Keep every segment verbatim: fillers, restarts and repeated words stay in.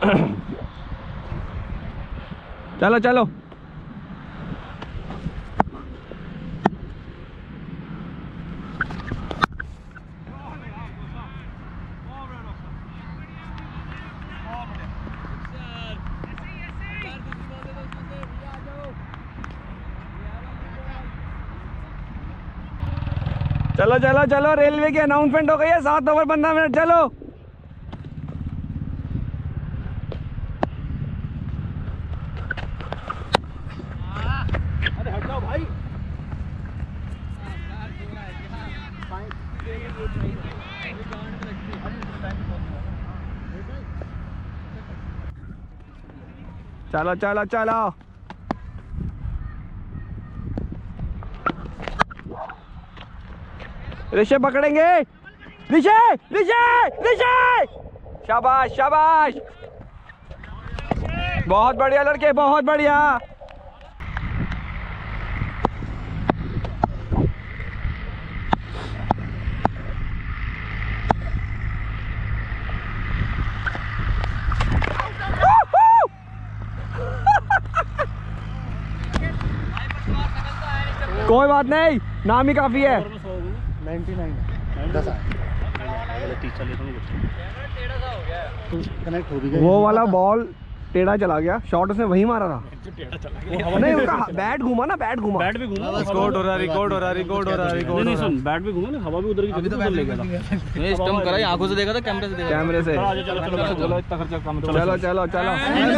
चलो चलो चलो चलो चलो, रेलवे की अनाउंसमेंट हो गई है, सात ओवर पंद्रह मिनट। चलो अरे हट जाओ भाई। चलो चलो चलो, ऋषभ पकड़ेंगे। ऋषभ ऋषभ ऋषभ, शाबाश शाबाश, बहुत बढ़िया लड़के, बहुत बढ़िया। कोई बात नहीं, नाम ही काफी है। कनेक्ट हो भी गया। वो वाला बॉल टेढ़ा चला गया, शॉट उसने वहीं मारा था। नहीं, उसका बैट घूमा ना, बैट घूमा, बैट भी घूमा। रिकॉर्ड हो रहा, रिकॉर्ड हो रहा, रिकॉर्ड हो रहा, रिकॉर्ड हो रहा। सुन, बैट भी घूमा ना, हवा भी उधर की अभी तो बैट ले गया था। मैंने स्टंप करा, आंखों से देखा था, कैमरे से देखा। कैमरे से। चलो चलो चलो, इतना खर्चा कम। चलो चलो चलो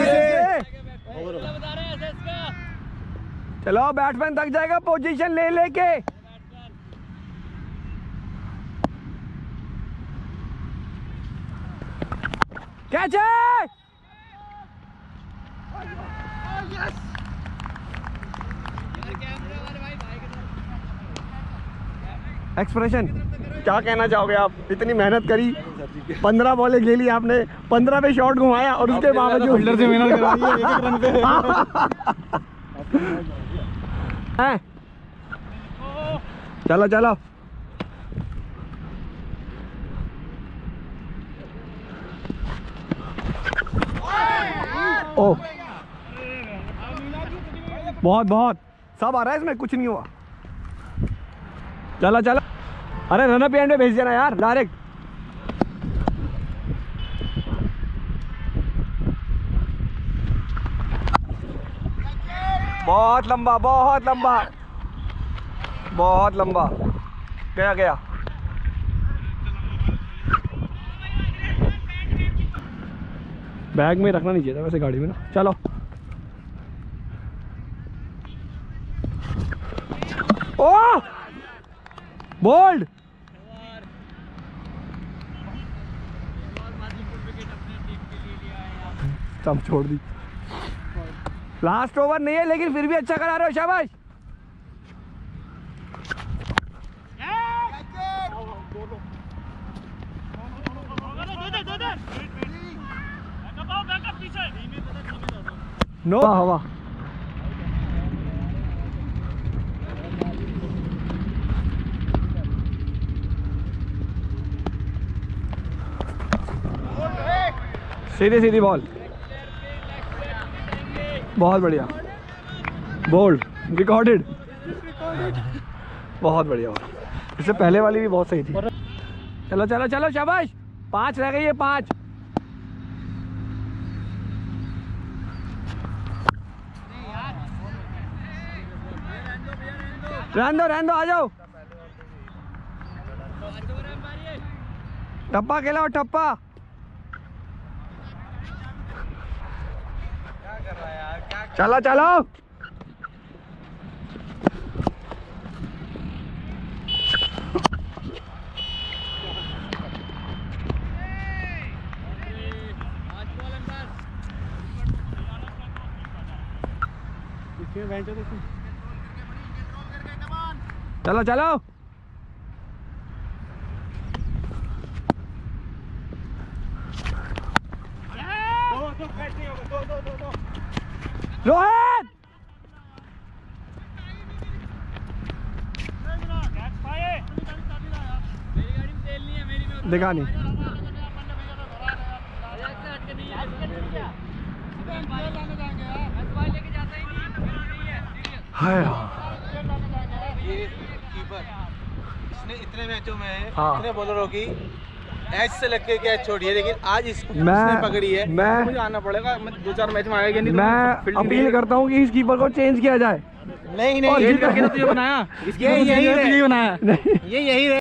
चलो, बैट्समैन थक जाएगा पोजीशन ले लेके। कैच है। एक्सप्रेशन क्या कहना चाहोगे आप? इतनी मेहनत करी, पंद्रह बॉलें खेली आपने, पंद्रह पे शॉट घुमाया और उसके बावजूद फील्डर से मेहनत कराई है, एक एक रन पे। हैं? चलो चलो, ओह बहुत बहुत, सब आ रहा है इसमें, कुछ नहीं हुआ। चलो चलो, अरे रनअप एंड में भेज देना यार डायरेक्ट। बहुत लंबा, बहुत लंबा, बहुत लंबा, गया गया। बैग में रखना नहीं चाहिए था वैसे गाड़ी में ना। चलो ओह बोल्ड, सब छोड़ दी। लास्ट ओवर नहीं है लेकिन फिर भी अच्छा करा रहे हो, शाबाश। नो हवा, सीधी सीधी बॉल, बहुत बढ़िया, बोल्ड, रिकॉर्डेड, बहुत बढ़िया। इससे पहले वाली भी बहुत सही थी। चलो चलो चलो, शाबाश, पांच रह गई है, पांच। रहने दो रहने दो, आ जाओ, टप्पा खेलाओ, टप्पा। चलो चलो, चलो चलो, रोहित दिखा नहीं। हाय ये कीपर इसने इतने मैचों में हाँ। इतने बॉलरों की एज से लग के कैच छोड़ी है, लेकिन आज इस मैं इसने पकड़ी है। मैं मुझे आना पड़ेगा, मैं दो चार मैच में आएगा नहीं तो मैं फील्डिंग अपील करता हूँ कि इस कीपर को चेंज किया जाए। नहीं और नहीं जितना- करके तो तुझे बनाया, इसकी ये वजह से यही तुझे है। बनाया। नहीं ये यही